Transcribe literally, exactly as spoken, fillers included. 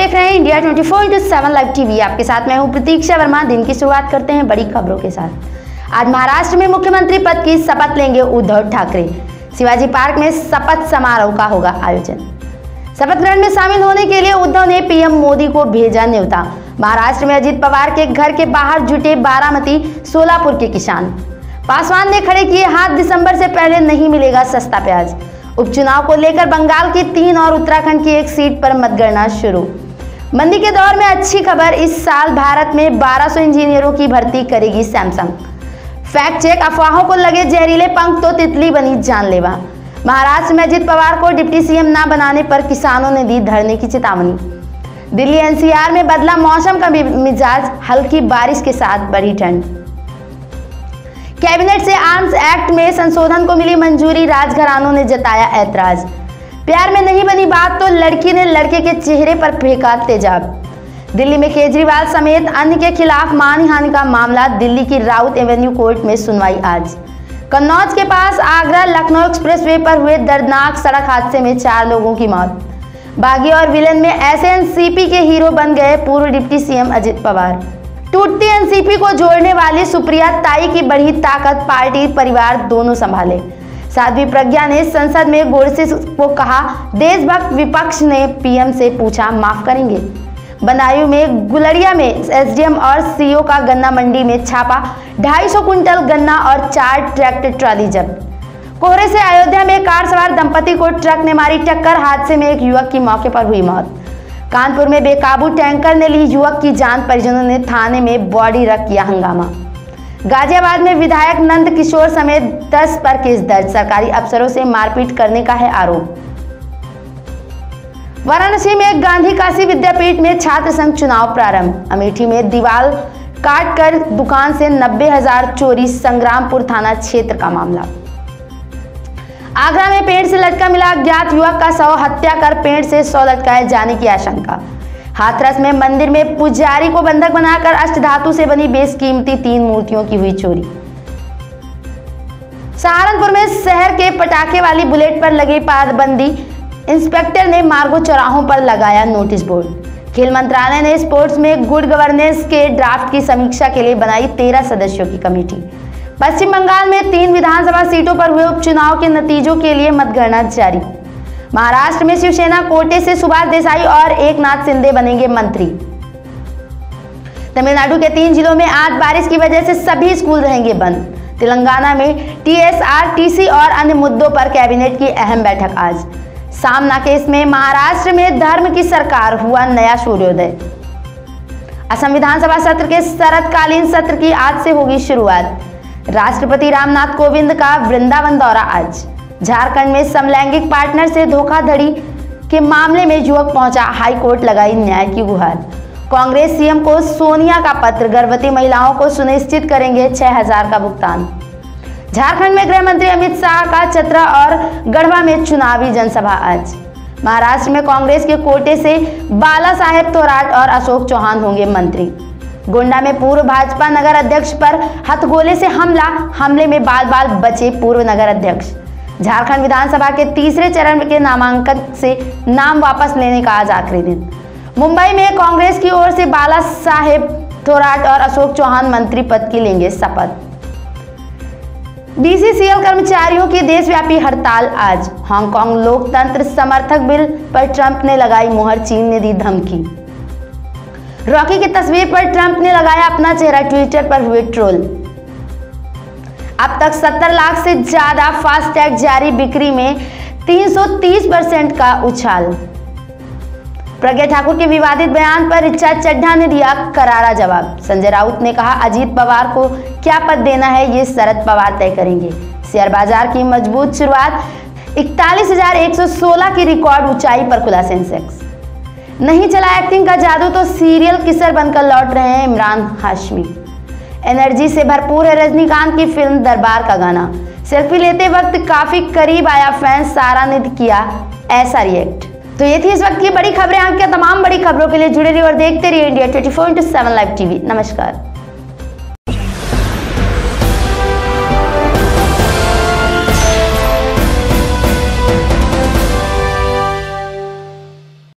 देख रहे हैं India twenty four into seven live TV. आपके साथ मैं हूं प्रतीक्षा वर्मा। दिन की शुरुआत करते हैं बड़ी खबरों के साथ। आज महाराष्ट्र में मुख्यमंत्री पद की शपथ लेंगे उद्धव ठाकरे। शिवाजी पार्क में शपथ समारोह का होगा आयोजन। शपथ ग्रहण में शामिल होने के लिए उद्धव ने पीएम मोदी को भेजा न्योता। महाराष्ट्र में अजित पवार के घर के बाहर जुटे बारामती सोलापुर के किसान। पासवान ने खड़े किए हाथ, दिसंबर से पहले नहीं मिलेगा सस्ता प्याज। उपचुनाव को लेकर बंगाल की तीन और उत्तराखंड की एक सीट पर मतगणना शुरू। मंदी के दौर में अच्छी खबर, इस साल भारत में बारह सौ इंजीनियरों की भर्ती करेगी सैमसंग। फैक्ट चेक, अफवाहों को लगे जहरीले पंख तो तितली बनी जानलेवा। महाराष्ट्र में अजित पवार को डिप्टी सीएम न बनाने पर किसानों ने दी धरने की चेतावनी। दिल्ली एनसीआर में बदला मौसम का मिजाज, हल्की बारिश के साथ बढ़ी ठंड। कैबिनेट से आर्म्स एक्ट में संशोधन को मिली मंजूरी, राजघरानों ने जताया ऐतराज। प्यार में नहीं बनी बात तो लड़की ने लड़के के चेहरे पर फेंका तेजाब। दिल्ली में केजरीवाल समेत अन्य के खिलाफ मानहानि का मामला, दिल्ली की राउत एवेन्यू कोर्ट में सुनवाई आज। कन्नौज के पास आगरा लखनऊ एक्सप्रेसवे पर हुए दर्दनाक सड़क हादसे में चार लोगों की मौत। बागी और विलन में ऐसे एनसीपी के हीरो बन गए पूर्व डिप्टी सीएम अजित पवार। टूटती एनसीपी को जोड़ने वाली सुप्रिया ताई की बढ़ी ताकत, पार्टी परिवार दोनों संभाले। साध्वी प्रज्ञा ने संसद में गोडसे को कहा देशभक्त, विपक्ष ने पीएम से पूछा माफ करेंगे। बदायूं में गुलड़िया में एसडीएम और सीओ का गन्ना मंडी में छापा, ढाई सौ कुंटल गन्ना और चार ट्रैक्टर ट्रॉली जब्त। कोहरे से अयोध्या में कार सवार दंपति को ट्रक ने मारी टक्कर, हादसे में एक युवक की मौके पर हुई मौत। कानपुर में बेकाबू टैंकर ने ली युवक की जान, परिजनों ने थाने में बॉडी रख किया हंगामा। गाजियाबाद में विधायक नंद किशोर समेत दस पर केस दर्ज, सरकारी अफसरों से मारपीट करने का है आरोप। वाराणसी में गांधी काशी विद्यापीठ में छात्र संघ चुनाव प्रारंभ। अमेठी में दीवार काटकर दुकान से नब्बे हजार चोरी, संग्रामपुर थाना क्षेत्र का मामला। आगरा में पेड़ से लटका मिला अज्ञात युवक का शव, हत्या कर पेड़ से सौ लटकाए जाने की आशंका। हाथरस में मंदिर में पुजारी को बंधक बनाकर अष्टधातु से बनी बेशकीमती तीन मूर्तियों की हुई चोरी। सहारनपुर में शहर के पटाखे वाली बुलेट पर लगी पाबंदी, इंस्पेक्टर ने मार्गो चौराहों पर लगाया नोटिस बोर्ड। खेल मंत्रालय ने स्पोर्ट्स में गुड गवर्नेंस के ड्राफ्ट की समीक्षा के लिए बनाई तेरह सदस्यों की कमेटी। पश्चिम बंगाल में तीन विधानसभा सीटों पर हुए उपचुनाव के नतीजों के लिए मतगणना जारी। महाराष्ट्र में शिवसेना कोटे से सुभाष देसाई और एकनाथ शिंदे बनेंगे मंत्री। तमिलनाडु के तीन जिलों में आज बारिश की वजह से सभी स्कूल रहेंगे बंद। तेलंगाना में टीएसआरटीसी और अन्य मुद्दों पर कैबिनेट की अहम बैठक आज। सामना केस में महाराष्ट्र में धर्म की सरकार, हुआ नया सूर्योदय। असम विधानसभा सत्र के शरतकालीन सत्र की आज से होगी शुरुआत। राष्ट्रपति रामनाथ कोविंद का वृंदावन दौरा आज। झारखंड में समलैंगिक पार्टनर से धोखाधड़ी के मामले में युवक पहुंचा हाई कोर्ट, लगाई न्याय की गुहार। कांग्रेस सीएम को सोनिया का पत्र, गर्भवती महिलाओं को सुनिश्चित करेंगे छह हजार का भुगतान। झारखंड में गृह मंत्री अमित शाह का चतरा और गढ़वा में चुनावी जनसभा आज। महाराष्ट्र में कांग्रेस के कोटे से बाला साहेब थोराट और अशोक चौहान होंगे मंत्री। गोंडा में पूर्व भाजपा नगर अध्यक्ष पर हथगोले से हमला, हमले में बाल बाल बचे पूर्व नगर अध्यक्ष। झारखंड विधानसभा के तीसरे चरण के नामांकन से नाम वापस लेने का आज आखिरी दिन। मुंबई में कांग्रेस की ओर से बाला साहेब थोराट और अशोक चौहान मंत्री पद की लेंगे शपथ। बीसीसीएल कर्मचारियों की देशव्यापी हड़ताल आज। हांगकांग लोकतंत्र समर्थक बिल पर ट्रंप ने लगाई मुहर, चीन ने दी धमकी। रॉकी की तस्वीर पर ट्रंप ने लगाया अपना चेहरा, ट्विटर पर हुए ट्रोल। अब तक सत्तर लाख से ज्यादा फास्टैग जारी, बिक्री में तीन सौ तीस परसेंट का उछाल। प्रज्ञा ठाकुर के विवादित बयान पर ऋचा चड्ढा ने दिया करारा जवाब। संजय राउत ने कहा अजीत पवार को क्या पद देना है ये शरद पवार तय करेंगे। शेयर बाजार की मजबूत शुरुआत, इकतालीस हजार एक सौ सोलह की रिकॉर्ड ऊंचाई पर खुला सेंसेक्स। नहीं चला एक्टिंग का जादू तो सीरियल किसर बनकर लौट रहे हैं इमरान हाशमी। एनर्जी से भरपूर है रजनीकांत की फिल्म दरबार का गाना। सेल्फी लेते वक्त काफी करीब आया फैन, सारा ने किया ऐसा रिएक्ट। तो ये थी इस वक्त की बड़ी खबरें। आपके तमाम बड़ी खबरों के लिए जुड़े रहिए और देखते रहिए India twenty four into seven live TV. नमस्कार।